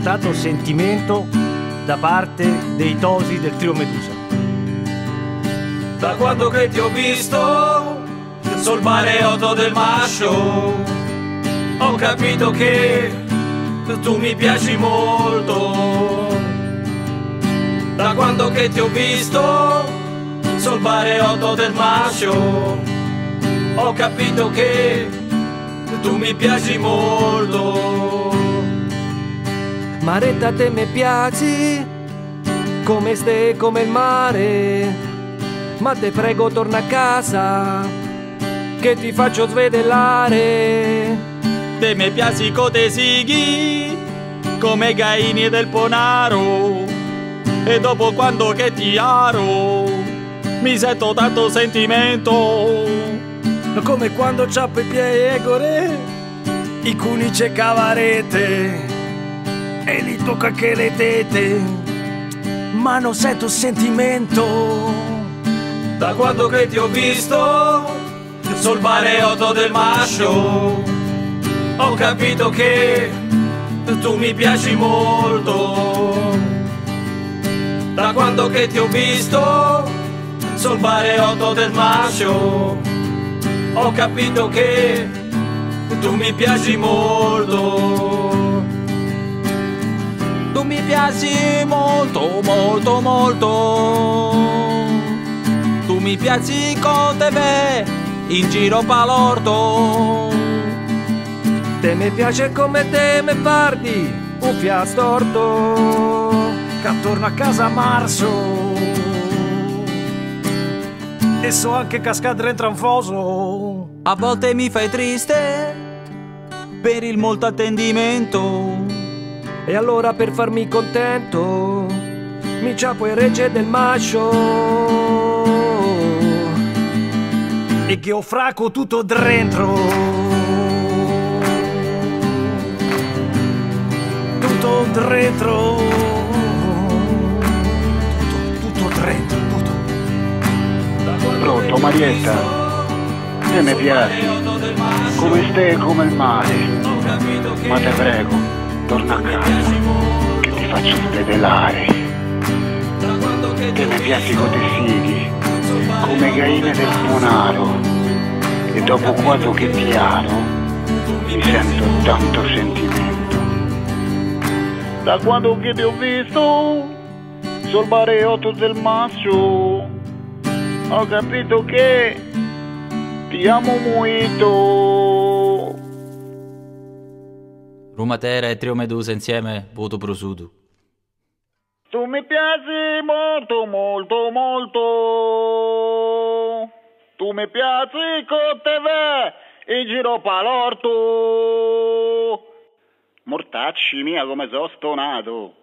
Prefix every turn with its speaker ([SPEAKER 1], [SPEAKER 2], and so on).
[SPEAKER 1] tanto sentimento da parte dei tosi del trio Medusa.
[SPEAKER 2] Da quando che ti ho visto sul bareotto del Mascio, ho capito che tu mi piaci molto. Da quando che ti ho visto sul bareotto del Mascio, ho capito che tu mi piaci molto.
[SPEAKER 3] Maretta, te mi piaci come ste, come il mare, ma te prego torna a casa che ti faccio svedellare.
[SPEAKER 4] Te mi piaci cote sighi come i gaini del Ponaro, e dopo quando che ti aro mi sento tanto sentimento.
[SPEAKER 3] Come quando ciappo i piegore, i cunice cavarete e li tocca anche le tete, ma non sento sentimento.
[SPEAKER 2] Da quando che ti ho visto sul bareotto del Mascio, ho capito che tu mi piaci molto. Da quando che ti ho visto sul bareotto del Mascio, ho capito che tu mi piaci molto.
[SPEAKER 4] Tu mi piaci molto, molto, molto. Tu mi piaci con te in giro palorto.
[SPEAKER 3] Te mi piace come te mi parli un fia storto, che torno a casa a marzo e so anche cascare dentro un foso.
[SPEAKER 4] A volte mi fai triste per il molto attendimento,
[SPEAKER 3] e allora per farmi contento mi ciappo il regge del Mascio e che ho fraco tutto dentro, tutto dentro, tutto dentro, tutto.
[SPEAKER 5] Pronto, Marietta? Te mi piaci come stai, come il mare, ma te prego torna a casa che ti faccio svedellare. Te mi piaci con te sighi come gaine del Ponaro, e dopo quando che ti aro mi sento tanto sentimento. Da quando che ti ho visto sul bareotto del Mascio, ho capito che ti amo molto.
[SPEAKER 4] Rumatera e Trio Medusa insieme, voto prosudo.
[SPEAKER 5] Tu mi piaci molto, molto, molto. Tu mi piaci con te in giro palorto. Mortacci mia come sono stonato.